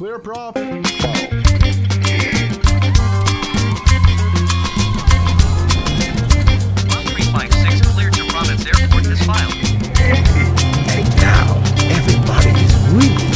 Clear, Prof. 1356 clear to Province Airport this file. And now, everybody is really